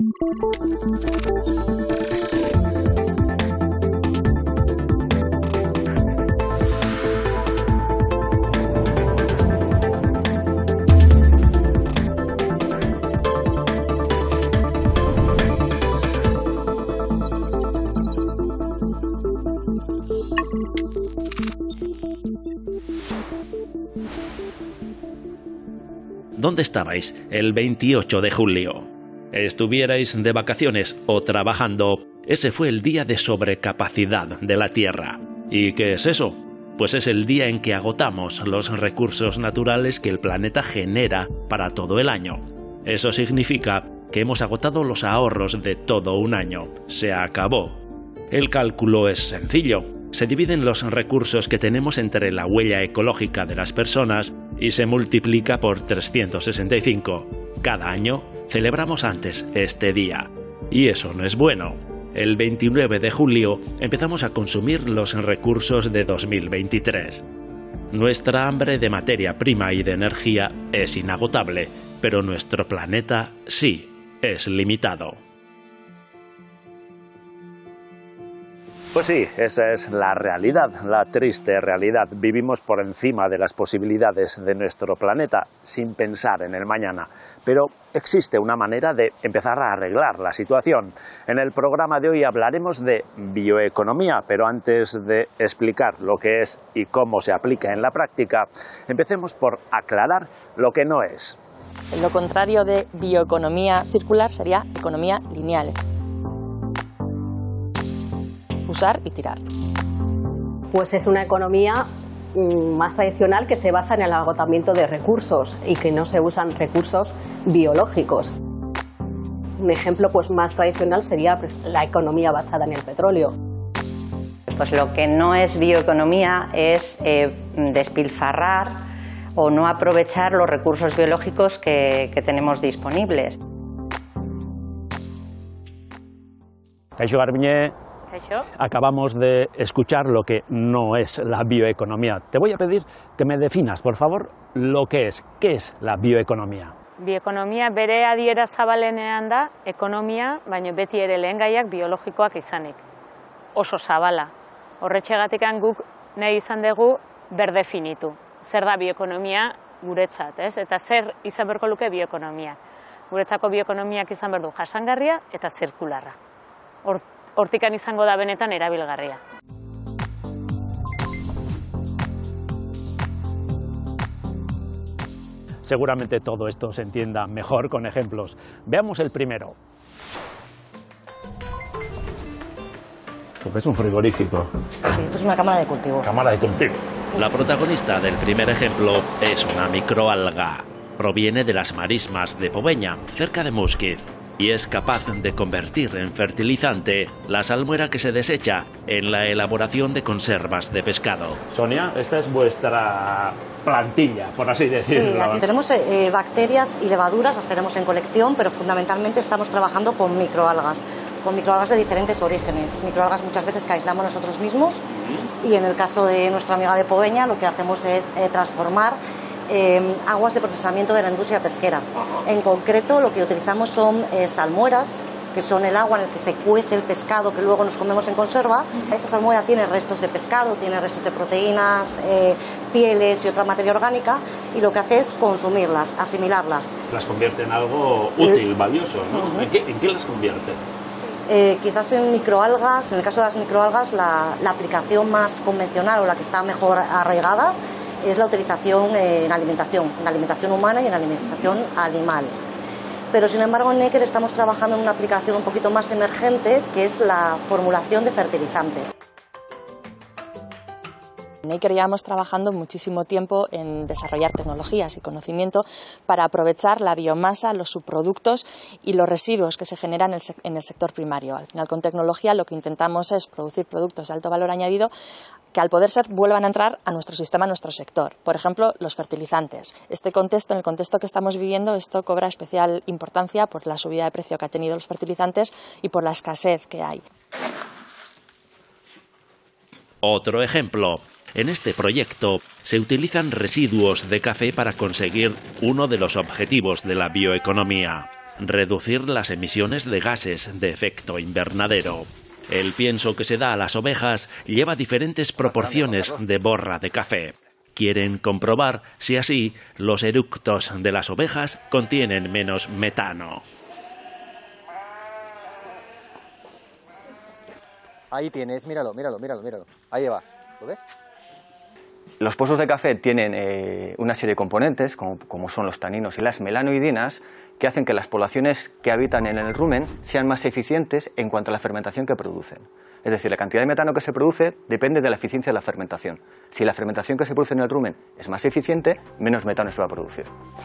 ¿Dónde estabais el 28 de julio? ¿Estuvierais de vacaciones o trabajando? Ese fue el día de sobrecapacidad de la Tierra. ¿Y qué es eso? Pues es el día en que agotamos los recursos naturales que el planeta genera para todo el año. Eso significa que hemos agotado los ahorros de todo un año. Se acabó. El cálculo es sencillo. Se dividen los recursos que tenemos entre la huella ecológica de las personas y se multiplica por 365. Cada año celebramos antes este día. Y eso no es bueno. El 29 de julio empezamos a consumir los recursos de 2023. Nuestra hambre de materia prima y de energía es inagotable, pero nuestro planeta sí es limitado. Pues sí, esa es la realidad, la triste realidad. Vivimos por encima de las posibilidades de nuestro planeta sin pensar en el mañana. Pero existe una manera de empezar a arreglar la situación. En el programa de hoy hablaremos de bioeconomía, pero antes de explicar lo que es y cómo se aplica en la práctica, empecemos por aclarar lo que no es. Lo contrario de bioeconomía circular sería economía lineal. Usar y tirar. Pues es una economía más tradicional que se basa en el agotamiento de recursos y que no se usan recursos biológicos. Un ejemplo pues más tradicional sería la economía basada en el petróleo. Pues lo que no es bioeconomía es despilfarrar o no aprovechar los recursos biológicos que tenemos disponibles. Kaixo Garbiñe. Acabamos de escuchar lo que no es la bioeconomía. Te voy a pedir que me definas, por favor, lo que es. ¿Qué es la bioeconomía? Bioekonomia bere adiera zabalenean da, ekonomia, baina beti ere lehengaiak biologikoak izanik. Oso zabala. Horretxegatikan guk nahi izan dugu berdefinitu. Zer da bioekonomia guretzat, ez? Eta zer izan berko luke bioekonomia. Guretzako bioekonomiak izan berdu jasangarria eta zirkularra. Hortikan izango da benetan erabilgarria. Seguramente todo esto se entienda mejor con ejemplos. Veamos el primero. Porque es un frigorífico. Sí, esto es una cámara de cultivo. Cámara de cultivo. La protagonista del primer ejemplo es una microalga. Proviene de las marismas de Poveña, cerca de Musquiz, y es capaz de convertir en fertilizante la salmuera que se desecha en la elaboración de conservas de pescado. Sonia, esta es vuestra plantilla, por así decirlo. Sí, aquí tenemos bacterias y levaduras, las tenemos en colección, pero fundamentalmente estamos trabajando con microalgas de diferentes orígenes. Microalgas muchas veces que aislamos nosotros mismos y en el caso de nuestra amiga de Poveña lo que hacemos es transformar aguas de procesamiento de la industria pesquera. En concreto lo que utilizamos son salmueras, que son el agua en el que se cuece el pescado que luego nos comemos en conserva. Esta salmuera tiene restos de pescado, tiene restos de proteínas, pieles y otra materia orgánica, y lo que hace es consumirlas, asimilarlas. Las convierte en algo útil, valioso, ¿no? ¿En qué las convierte? Quizás en microalgas, en el caso de las microalgas, la aplicación más convencional o la que está mejor arraigada es la utilización en alimentación humana y en alimentación animal. Pero sin embargo en Necker estamos trabajando en una aplicación un poquito más emergente, que es la formulación de fertilizantes. En Necker llevamos trabajando muchísimo tiempo en desarrollar tecnologías y conocimiento para aprovechar la biomasa, los subproductos y los residuos que se generan en el sector primario. Al final, con tecnología lo que intentamos es producir productos de alto valor añadido que al poder ser vuelvan a entrar a nuestro sistema, a nuestro sector. Por ejemplo, los fertilizantes. En el contexto que estamos viviendo, esto cobra especial importancia por la subida de precio que ha tenido los fertilizantes y por la escasez que hay. Otro ejemplo. En este proyecto se utilizan residuos de café para conseguir uno de los objetivos de la bioeconomía. reducir las emisiones de gases de efecto invernadero. El pienso que se da a las ovejas lleva diferentes proporciones de borra de café. Quieren comprobar si así los eructos de las ovejas contienen menos metano. Ahí tienes, míralo. Ahí va, ¿lo ves? Los pozos de café tienen una serie de componentes, como son los taninos y las melanoidinas, que hacen que las poblaciones que habitan en el rumen sean más eficientes en cuanto a la fermentación que producen. Es decir, la cantidad de metano que se produce depende de la eficiencia de la fermentación. Si la fermentación que se produce en el rumen es más eficiente, menos metano se va a producir.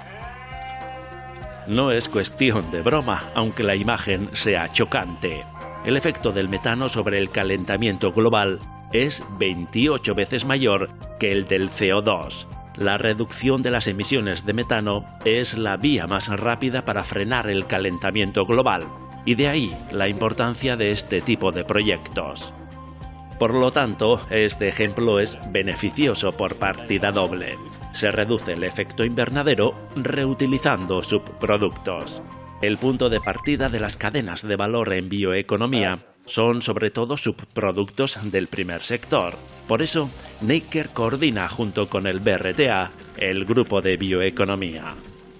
No es cuestión de broma, aunque la imagen sea chocante. El efecto del metano sobre el calentamiento global es 28 veces mayor que el del CO2. La reducción de las emisiones de metano es la vía más rápida para frenar el calentamiento global, y de ahí la importancia de este tipo de proyectos. Por lo tanto, este ejemplo es beneficioso por partida doble. Se reduce el efecto invernadero reutilizando subproductos. El punto de partida de las cadenas de valor en bioeconomía son sobre todo subproductos del primer sector. Por eso, Neiker coordina junto con el BRTA el grupo de bioeconomía.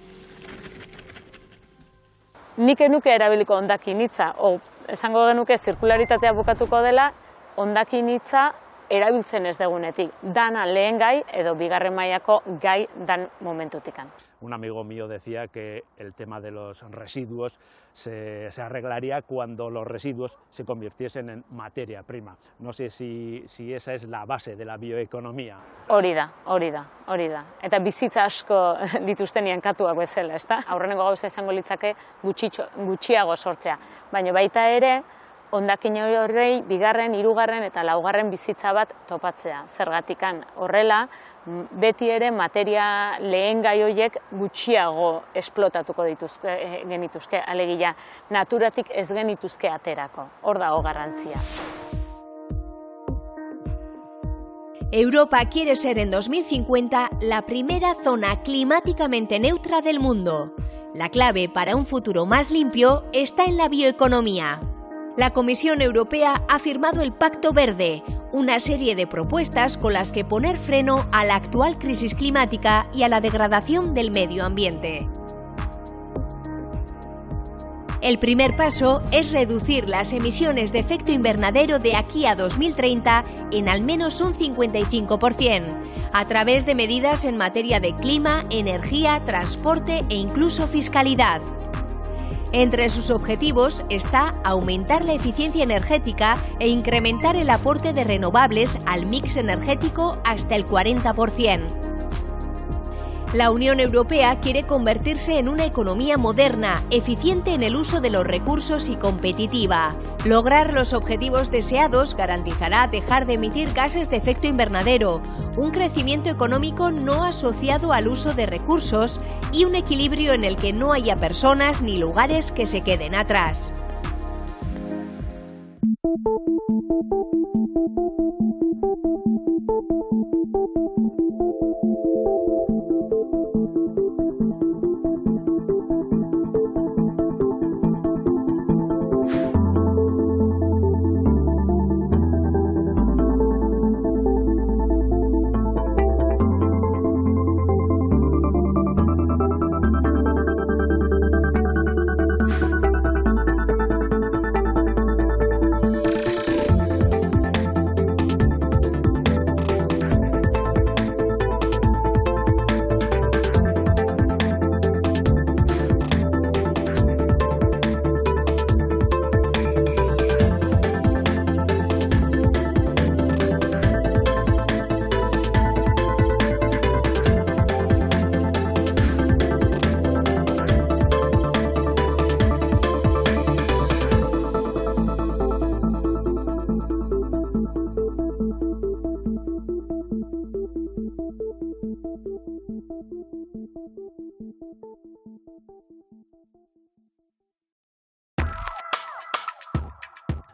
Nik enuke erabiliko hondakin hitza, esango genuke zirkularitatea bukatuko dela hondakin hitza erabiltzen ez degunetik. Dana lehen gai edo bigarren mailako gai dan momentutikan. Un amigo mío decía que el tema de los residuos se arreglaría cuando los residuos se convirtiesen en materia prima. No sé si esa es la base de la bioeconomía. Hori da. Eta bizitza asko dituztenien katuak bezala, ezta? Aurreneko gauza izango litzake gutxiago sortzea. Baina baita ere, hondakin horrei bigarren, hirugarren eta laugarren bizitza bat topatzea. Zergatikan horrela, beti ere materia lehen gai horiek gutxiago esplotatuko genituzke, alegia naturatik ez genituzke aterako. Hor dago garrantzia. Europa quiere ser en 2050 la primera zona climáticamente neutra del mundo. La clave para un futuro más limpio está en la bioeconomía. La Comisión Europea ha firmado el Pacto Verde, una serie de propuestas con las que poner freno a la actual crisis climática y a la degradación del medio ambiente. El primer paso es reducir las emisiones de efecto invernadero de aquí a 2030 en al menos un 55%, a través de medidas en materia de clima, energía, transporte e incluso fiscalidad. Entre sus objetivos está aumentar la eficiencia energética e incrementar el aporte de renovables al mix energético hasta el 40%. La Unión Europea quiere convertirse en una economía moderna, eficiente en el uso de los recursos y competitiva. Lograr los objetivos deseados garantizará dejar de emitir gases de efecto invernadero, un crecimiento económico no asociado al uso de recursos y un equilibrio en el que no haya personas ni lugares que se queden atrás.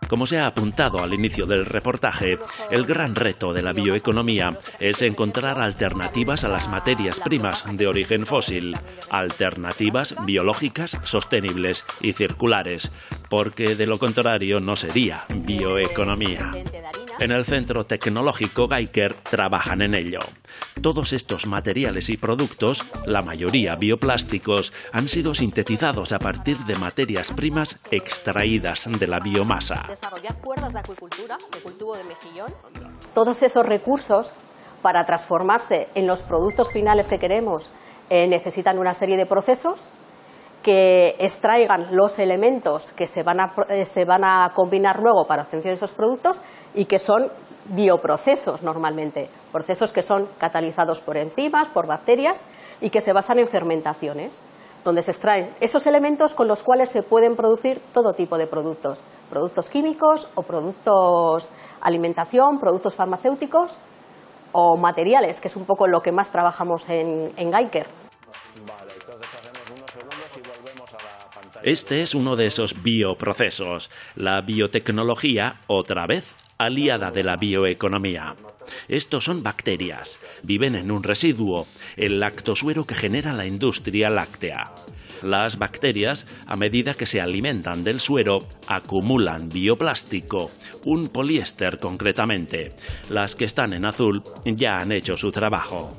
Como se ha apuntado al inicio del reportaje, el gran reto de la bioeconomía es encontrar alternativas a las materias primas de origen fósil, alternativas biológicas sostenibles y circulares, porque de lo contrario no sería bioeconomía. En el Centro Tecnológico Geiker trabajan en ello. Todos estos materiales y productos, la mayoría bioplásticos, han sido sintetizados a partir de materias primas extraídas de la biomasa. Desarrollar cuerdas de acuicultura, de cultivo de mejillón. Todos esos recursos, para transformarse en los productos finales que queremos, necesitan una serie de procesos que extraigan los elementos que se van a combinar luego para obtención de esos productos y que son bioprocesos normalmente, procesos que son catalizados por enzimas, por bacterias y que se basan en fermentaciones, donde se extraen esos elementos con los cuales se pueden producir todo tipo de productos, productos químicos o productos alimentación, productos farmacéuticos o materiales, que es un poco lo que más trabajamos en Geiker. Este es uno de esos bioprocesos, la biotecnología, otra vez, aliada de la bioeconomía. Estos son bacterias, viven en un residuo, el lactosuero que genera la industria láctea. Las bacterias, a medida que se alimentan del suero, acumulan bioplástico, un poliéster concretamente. Las que están en azul ya han hecho su trabajo.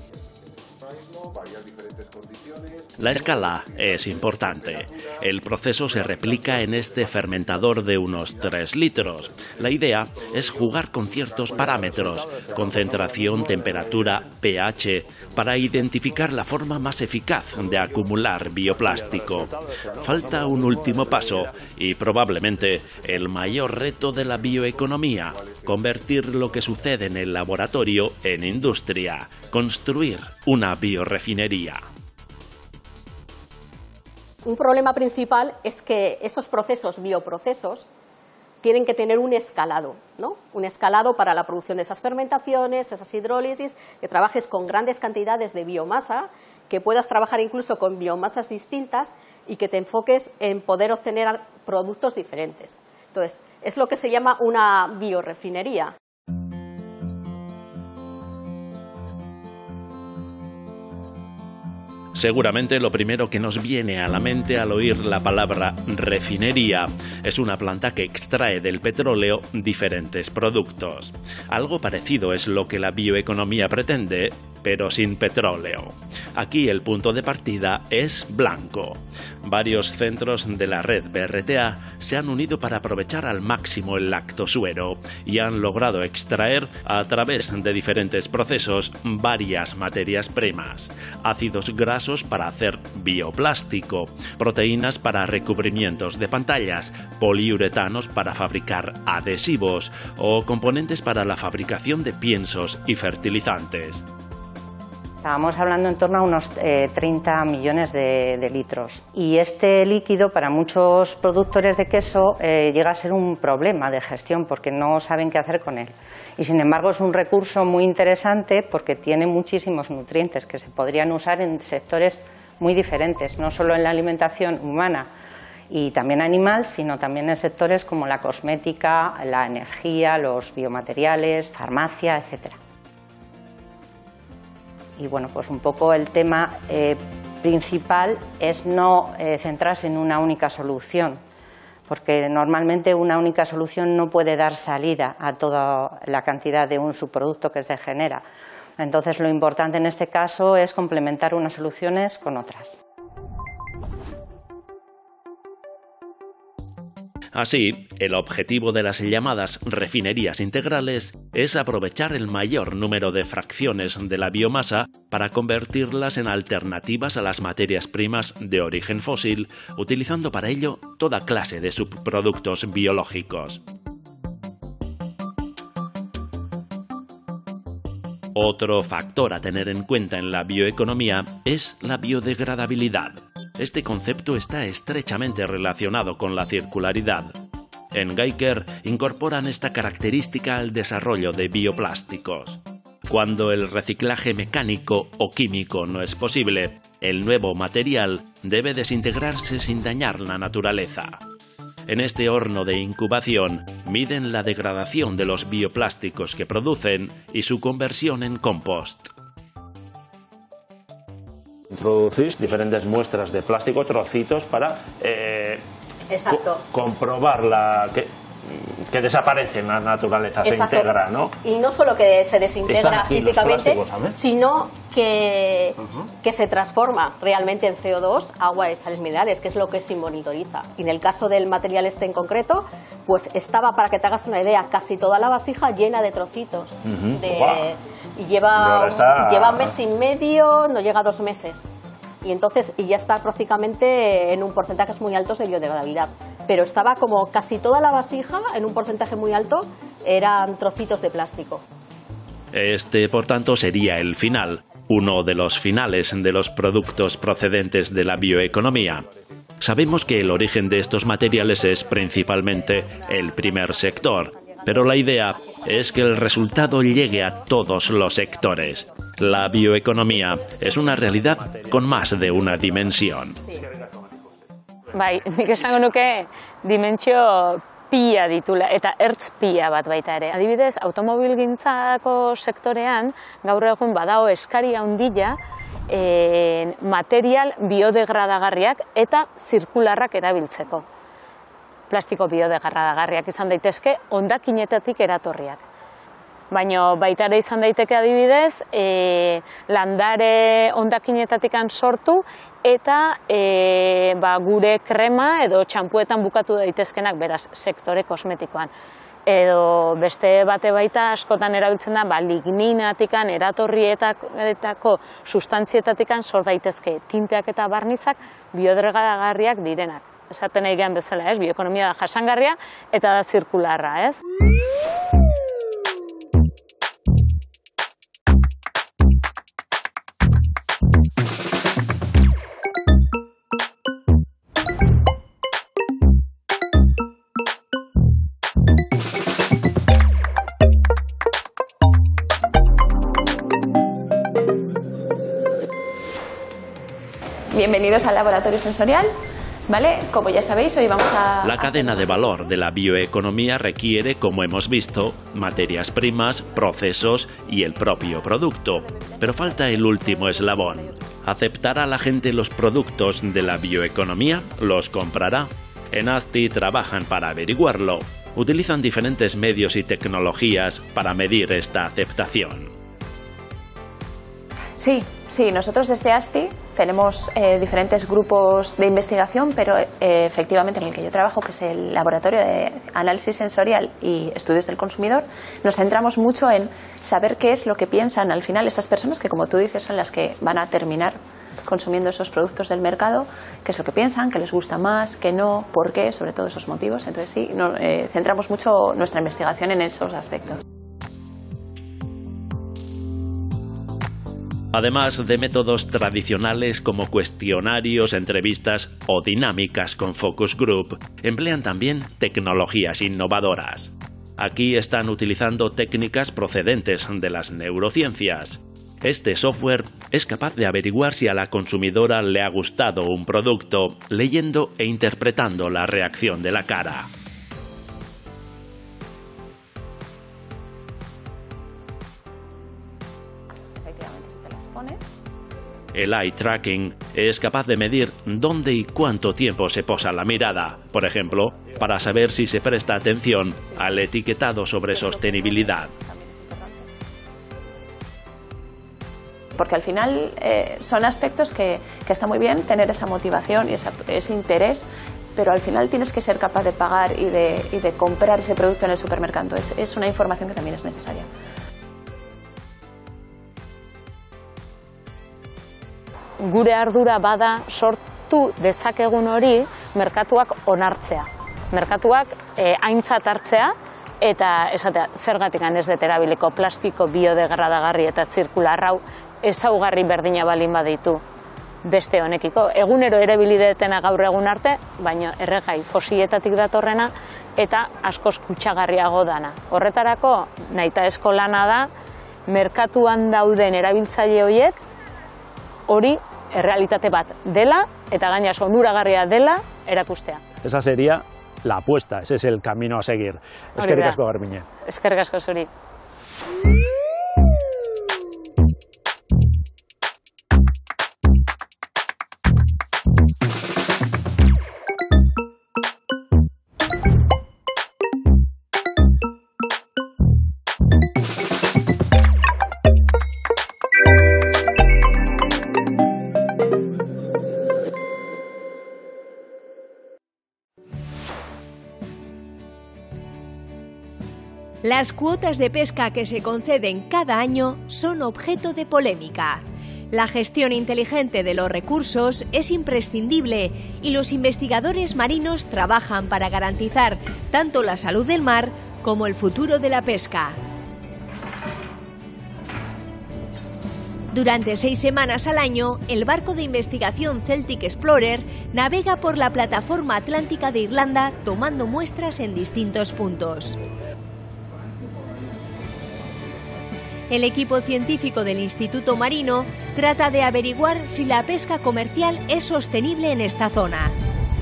La escala es importante. El proceso se replica en este fermentador de unos 3 litros. La idea es jugar con ciertos parámetros, concentración, temperatura, pH, para identificar la forma más eficaz de acumular bioplástico. Falta un último paso y probablemente el mayor reto de la bioeconomía, convertir lo que sucede en el laboratorio en industria, construir una biorefinería. Un problema principal es que esos procesos, bioprocesos, tienen que tener un escalado, ¿no? Un escalado para la producción de esas fermentaciones, esas hidrólisis, que trabajes con grandes cantidades de biomasa, que puedas trabajar incluso con biomasas distintas y que te enfoques en poder obtener productos diferentes. Entonces, es lo que se llama una biorefinería. Seguramente lo primero que nos viene a la mente al oír la palabra refinería es una planta que extrae del petróleo diferentes productos. Algo parecido es lo que la bioeconomía pretende, pero sin petróleo. Aquí el punto de partida es blanco. Varios centros de la red BRTA se han unido para aprovechar al máximo el lactosuero y han logrado extraer a través de diferentes procesos varias materias primas. Ácidos grasos para hacer bioplástico, proteínas para recubrimientos de pantallas, poliuretanos para fabricar adhesivos o componentes para la fabricación de piensos y fertilizantes. Estábamos hablando en torno a unos 30 millones de litros y este líquido para muchos productores de queso llega a ser un problema de gestión porque no saben qué hacer con él. Y sin embargo es un recurso muy interesante porque tiene muchísimos nutrientes que se podrían usar en sectores muy diferentes, no solo en la alimentación humana y también animal, sino también en sectores como la cosmética, la energía, los biomateriales, farmacia, etcétera. Y bueno, pues un poco el tema principal es no centrarse en una única solución, porque normalmente una única solución no puede dar salida a toda la cantidad de un subproducto que se genera. Entonces lo importante en este caso es complementar unas soluciones con otras. Así, el objetivo de las llamadas refinerías integrales es aprovechar el mayor número de fracciones de la biomasa para convertirlas en alternativas a las materias primas de origen fósil, utilizando para ello toda clase de subproductos biológicos. Otro factor a tener en cuenta en la bioeconomía es la biodegradabilidad. Este concepto está estrechamente relacionado con la circularidad. En Geiker incorporan esta característica al desarrollo de bioplásticos. Cuando el reciclaje mecánico o químico no es posible, el nuevo material debe desintegrarse sin dañar la naturaleza. En este horno de incubación miden la degradación de los bioplásticos que producen y su conversión en compost. Introducís diferentes muestras de plástico, trocitos, para comprobar que desaparece en la naturaleza, se integra, ¿no? Y no solo que se desintegra físicamente, sino que se transforma realmente en CO2, agua y sales minerales, que es lo que se monitoriza. Y en el caso del material este en concreto, pues estaba, para que te hagas una idea, casi toda la vasija llena de trocitos. Y lleva mes y medio, no llega a 2 meses. Y entonces ya está prácticamente en un porcentaje muy alto de biodegradabilidad. Pero estaba como casi toda la vasija, en un porcentaje muy alto, eran trocitos de plástico. Este, por tanto, sería el final, uno de los finales de los productos procedentes de la bioeconomía. Sabemos que el origen de estos materiales es principalmente el primer sector, pero la idea es que el resultado llegue a todos los sectores. La bioeconomía es una realidad con más de una dimensión. Bai, nik esango nuke dimentsio pila ditula, eta ertz pila bat baita ere. Adibidez, automobilgintzako sektorean, gaur egun badago eskari handia material biodegradagarriak eta zirkularrak erabiltzeko. Plastiko biodegradagarriak izan daitezke hondakinetatik eratorriak. Baina baita ere izan daiteke adibidez, landare hondakinetatik sortu eta gure krema edo txampuetan bukatu daitezkenak, beraz, sektore kosmetikoan. Edo beste bate baita askotan erabiltzen da, ligninatik eratorrietako sustantzietatik sor daitezke tinteak eta barnizak biodegradagarriak direnak. Esaten nahi gehan bezala, bioekonomia da jasangarria eta da zirkularra, ez? Bienvenidos al Laboratorio Sensorial, ¿vale? Como ya sabéis, hoy vamos a... La cadena de valor de la bioeconomía requiere, como hemos visto, materias primas, procesos y el propio producto. Pero falta el último eslabón. ¿Aceptará la gente los productos de la bioeconomía? ¿Los comprará? En ASTI trabajan para averiguarlo. Utilizan diferentes medios y tecnologías para medir esta aceptación. Sí, nosotros desde ASTI tenemos diferentes grupos de investigación, pero efectivamente en el que yo trabajo, que es el Laboratorio de Análisis Sensorial y Estudios del Consumidor, nos centramos mucho en saber qué es lo que piensan al final esas personas que, como tú dices, son las que van a terminar consumiendo esos productos del mercado, qué es lo que piensan, qué les gusta más, qué no, por qué, sobre todo esos motivos. Entonces sí, centramos mucho nuestra investigación en esos aspectos. Además de métodos tradicionales como cuestionarios, entrevistas o dinámicas con focus group, emplean también tecnologías innovadoras. Aquí están utilizando técnicas procedentes de las neurociencias. Este software es capaz de averiguar si a la consumidora le ha gustado un producto, leyendo e interpretando la reacción de la cara. El eye tracking es capaz de medir dónde y cuánto tiempo se posa la mirada, por ejemplo, para saber si se presta atención al etiquetado sobre sostenibilidad. Porque al final son aspectos que está muy bien tener esa motivación y ese interés, pero al final tienes que ser capaz de pagar y de comprar ese producto en el supermercado. Es una información que también es necesaria. Gure ardura bada sortu dezakegun hori merkatuak onartzea. Merkatuak aintzat hartzea eta esatea zergatik ez dut erabiliko plastiko biodegradagarri eta zirkular hau ezaugarri berdina balin baditu beste honekiko. Egunero erabili detena gaur egun arte, baina erregai fosiletatik datorrena eta askoz kutsagarriago dana. Horretarako nahitaezko lana da merkatuan dauden erabiltzaile horiek hori errealitate bat dela eta gainaz onuragarria dela erakustea. Esa sería la apuesta, ese es el camino a seguir. Eskerrik asko, Garbiñe. Eskerrik asko zuri. Las cuotas de pesca que se conceden cada año son objeto de polémica. La gestión inteligente de los recursos es imprescindible y los investigadores marinos trabajan para garantizar tanto la salud del mar como el futuro de la pesca. Durante 6 semanas al año, el barco de investigación Celtic Explorer navega por la plataforma atlántica de Irlanda tomando muestras en distintos puntos. El equipo científico del Instituto Marino trata de averiguar si la pesca comercial es sostenible en esta zona.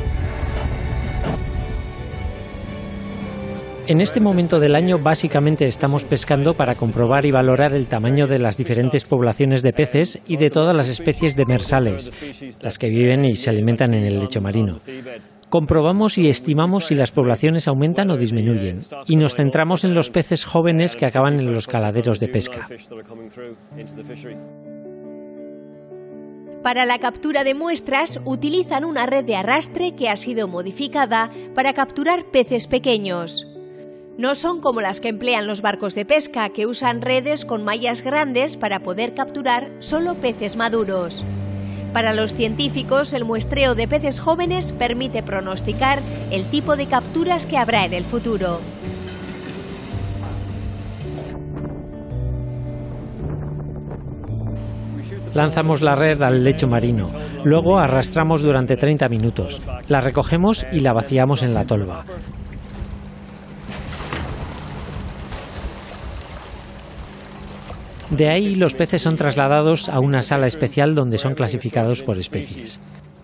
En este momento del año básicamente estamos pescando para comprobar y valorar el tamaño de las diferentes poblaciones de peces y de todas las especies demersales, las que viven y se alimentan en el lecho marino. Comprobamos y estimamos si las poblaciones aumentan o disminuyen, y nos centramos en los peces jóvenes que acaban en los caladeros de pesca. Para la captura de muestras utilizan una red de arrastre que ha sido modificada para capturar peces pequeños. No son como las que emplean los barcos de pesca, que usan redes con mallas grandes para poder capturar solo peces maduros. Para los científicos, el muestreo de peces jóvenes permite pronosticar el tipo de capturas que habrá en el futuro. Lanzamos la red al lecho marino, luego arrastramos durante 30 minutos, la recogemos y la vaciamos en la tolva. De ahí los peces son trasladados a una sala especial donde son clasificados por especies.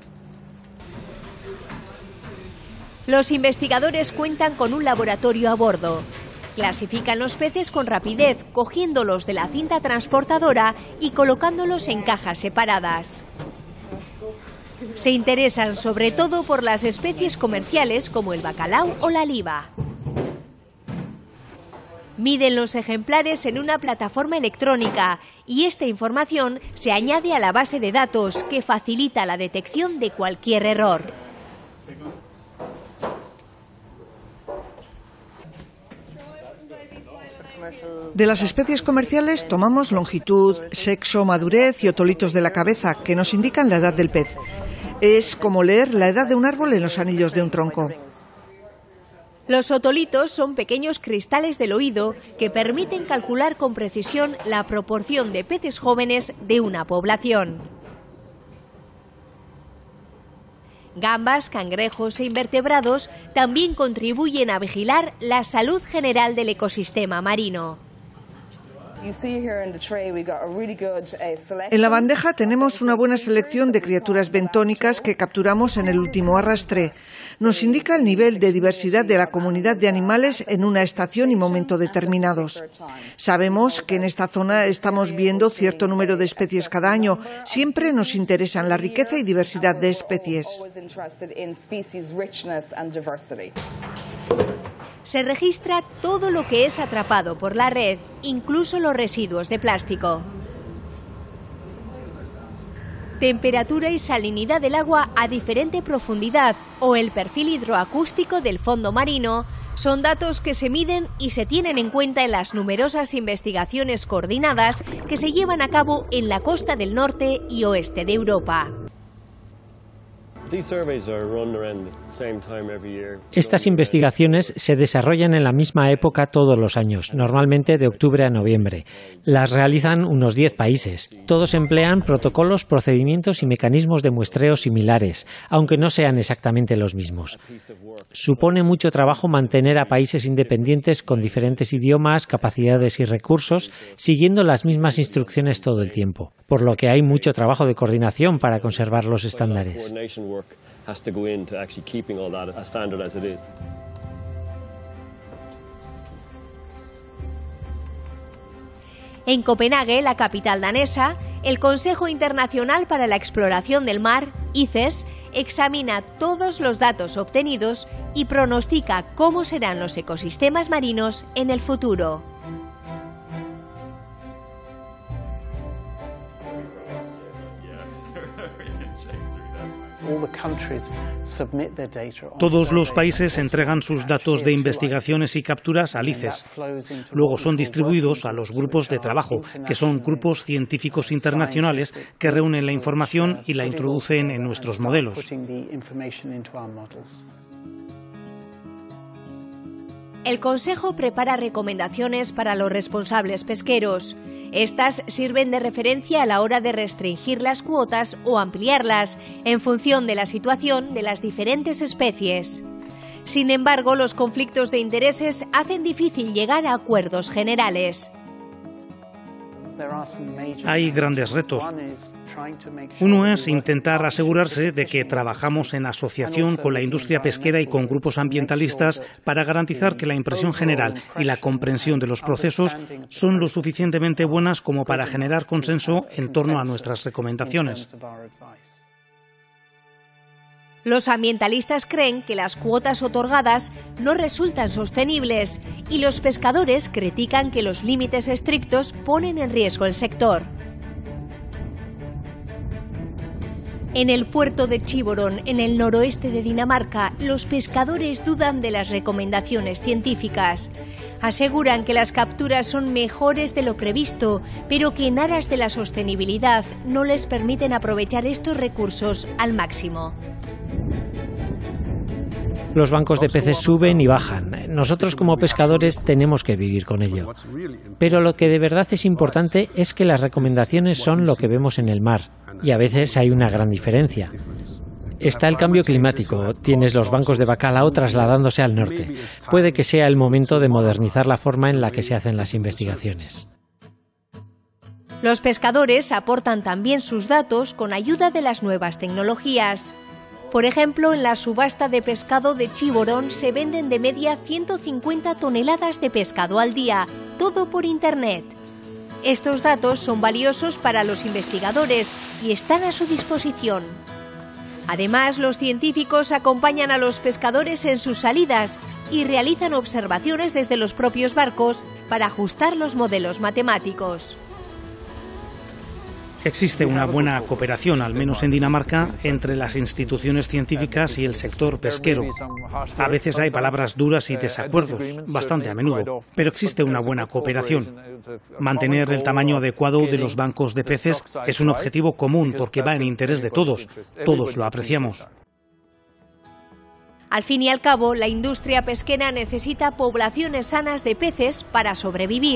Los investigadores cuentan con un laboratorio a bordo. Clasifican los peces con rapidez, cogiéndolos de la cinta transportadora y colocándolos en cajas separadas. Se interesan sobre todo por las especies comerciales como el bacalao o la liba. Miden los ejemplares en una plataforma electrónica y esta información se añade a la base de datos que facilita la detección de cualquier error. De las especies comerciales tomamos longitud, sexo, madurez y otolitos de la cabeza, que nos indican la edad del pez. Es como leer la edad de un árbol en los anillos de un tronco. Los otolitos son pequeños cristales del oído que permiten calcular con precisión la proporción de peces jóvenes de una población. Gambas, cangrejos e invertebrados también contribuyen a vigilar la salud general del ecosistema marino. En la bandeja tenemos una buena selección de criaturas bentónicas que capturamos en el último arrastre. Nos indica el nivel de diversidad de la comunidad de animales en una estación y momento determinados. Sabemos que en esta zona estamos viendo cierto número de especies cada año. Siempre nos interesan la riqueza y diversidad de especies. Se registra todo lo que es atrapado por la red, incluso los residuos de plástico. Temperatura y salinidad del agua a diferente profundidad o el perfil hidroacústico del fondo marino son datos que se miden y se tienen en cuenta en las numerosas investigaciones coordinadas que se llevan a cabo en la costa del norte y oeste de Europa. Estas investigaciones se desarrollan en la misma época todos los años, normalmente de octubre a noviembre. Las realizan unos 10 países. Todos emplean protocolos, procedimientos y mecanismos de muestreo similares, aunque no sean exactamente los mismos. Supone mucho trabajo mantener a países independientes con diferentes idiomas, capacidades y recursos, siguiendo las mismas instrucciones todo el tiempo, por lo que hay mucho trabajo de coordinación para conservar los estándares. has to go into actually keeping all that as standard as it is. En Copenhague, la capital danesa, el Consejo Internacional para la Exploración del Mar, ICES, examina todos los datos obtenidos y pronostica cómo serán los ecosistemas marinos en el futuro. Todos los países entregan sus datos de investigaciones y capturas al ICES. Luego son distribuidos a los grupos de trabajo, que son grupos científicos internacionales que reúnen la información y la introducen en nuestros modelos. El Consejo prepara recomendaciones para los responsables pesqueros. Estas sirven de referencia a la hora de restringir las cuotas o ampliarlas en función de la situación de las diferentes especies. Sin embargo, los conflictos de intereses hacen difícil llegar a acuerdos generales. Hay grandes retos. Uno es intentar asegurarse de que trabajamos en asociación con la industria pesquera y con grupos ambientalistas para garantizar que la impresión general y la comprensión de los procesos son lo suficientemente buenas como para generar consenso en torno a nuestras recomendaciones. Los ambientalistas creen que las cuotas otorgadas no resultan sostenibles y los pescadores critican que los límites estrictos ponen en riesgo el sector. En el puerto de Chivoron, en el noroeste de Dinamarca, los pescadores dudan de las recomendaciones científicas. Aseguran que las capturas son mejores de lo previsto, pero que en aras de la sostenibilidad no les permiten aprovechar estos recursos al máximo. Los bancos de peces suben y bajan. Nosotros como pescadores tenemos que vivir con ello. Pero lo que de verdad es importante es que las recomendaciones son lo que vemos en el mar. Y a veces hay una gran diferencia. Está el cambio climático. Tienes los bancos de bacalao trasladándose al norte. Puede que sea el momento de modernizar la forma en la que se hacen las investigaciones. Los pescadores aportan también sus datos con ayuda de las nuevas tecnologías. Por ejemplo, en la subasta de pescado de Chivoron se venden de media 150 toneladas de pescado al día, todo por Internet. Estos datos son valiosos para los investigadores y están a su disposición. Además, los científicos acompañan a los pescadores en sus salidas y realizan observaciones desde los propios barcos para ajustar los modelos matemáticos. Existe una buena cooperación, al menos en Dinamarca, entre las instituciones científicas y el sector pesquero. A veces hay palabras duras y desacuerdos, bastante a menudo, pero existe una buena cooperación. Mantener el tamaño adecuado de los bancos de peces es un objetivo común porque va en interés de todos. Todos lo apreciamos. Al fin y al cabo, la industria pesquera necesita poblaciones sanas de peces para sobrevivir.